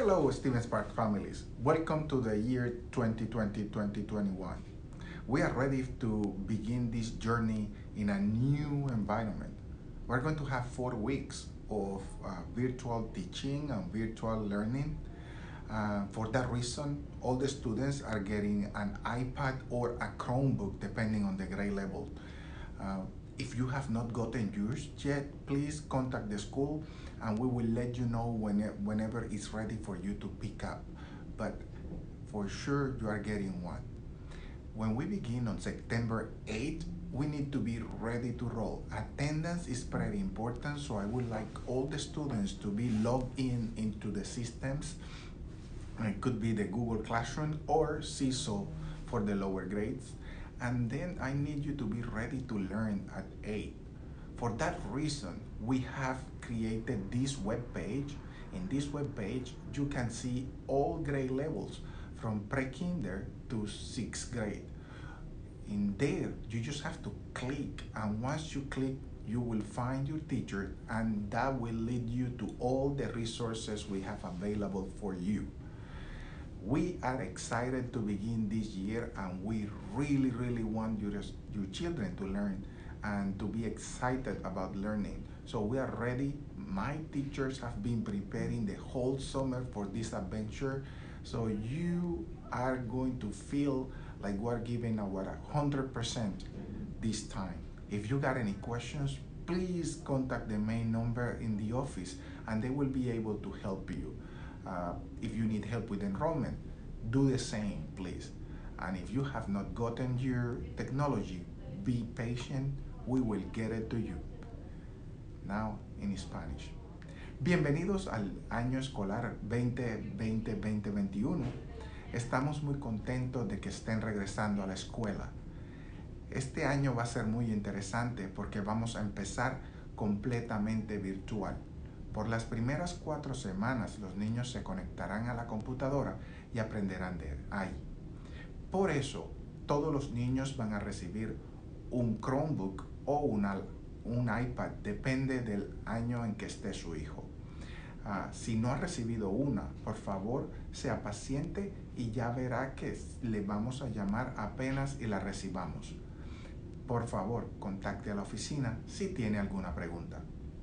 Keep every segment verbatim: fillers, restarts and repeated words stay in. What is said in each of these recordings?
Hello, Steven Spark families. Welcome to the year twenty twenty to twenty twenty-one. We are ready to begin this journey in a new environment. We're going to have four weeks of uh, virtual teaching and virtual learning. Uh, for that reason, all the students are getting an iPad or a Chromebook depending on the grade level. Uh, if you have not gotten yours yet, please contact the school and we will let you know when, whenever it's ready for you to pick up. But for sure, you are getting one. When we begin on September eighth, we need to be ready to roll. Attendance is pretty important, so I would like all the students to be logged in into the systems. It could be the Google Classroom or C I S O for the lower grades. And then I need you to be ready to learn at eight. For that reason, we have created this web page. In this web page, you can see all grade levels from pre-kinder to sixth grade. In there, you just have to click, and once you click, you will find your teacher, and that will lead you to all the resources we have available for you. We are excited to begin this year, and we really, really want your, your children to learn and to be excited about learning. So we are ready. My teachers have been preparing the whole summer for this adventure. So you are going to feel like we're giving our one hundred percent this time. If you got any questions, please contact the main number in the office and they will be able to help you. Uh, if you need help with enrollment, do the same, please. And if you have not gotten your technology, be patient, we will get it to you. Now in Spanish. Bienvenidos al año escolar veinte veinte veinte veintiuno. Estamos muy contentos de que estén regresando a la escuela. Este año va a ser muy interesante porque vamos a empezar completamente virtual. Por las primeras cuatro semanas los niños se conectarán a la computadora y aprenderán de ahí. Por eso, todos los niños van a recibir un Chromebook o una, un iPad, depende del año en que esté su hijo. Uh, si no ha recibido una, por favor, sea paciente y ya verá que le vamos a llamar apenas y la recibamos. Por favor, contacte a la oficina si tiene alguna pregunta.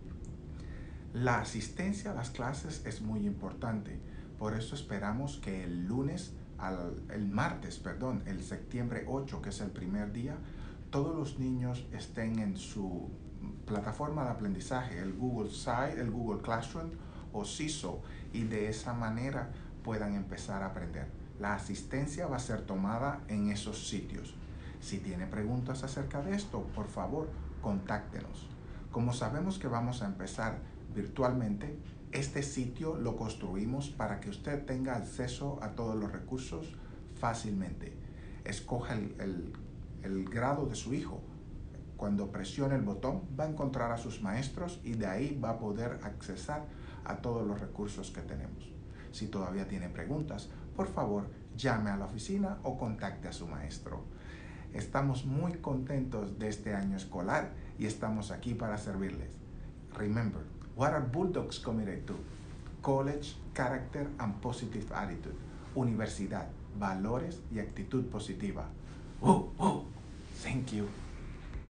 La asistencia a las clases es muy importante, por eso esperamos que el lunes, al, el martes, perdón, el septiembre ocho, que es el primer día, todos los niños estén en su plataforma de aprendizaje, el Google Site, el Google Classroom o C I S O, y de esa manera puedan empezar a aprender. La asistencia va a ser tomada en esos sitios. Si tiene preguntas acerca de esto, por favor, contáctenos. Como sabemos que vamos a empezar virtualmente, este sitio lo construimos para que usted tenga acceso a todos los recursos fácilmente. Escoja el, el, el grado de su hijo. Cuando presione el botón, va a encontrar a sus maestros y de ahí va a poder accesar a todos los recursos que tenemos. Si todavía tiene preguntas, por favor, llame a la oficina o contacte a su maestro. Estamos muy contentos de este año escolar y estamos aquí para servirles. Remember, what are Bulldogs committed to? College, character, and positive attitude. Universidad, valores y actitud positiva. Oh, oh, thank you.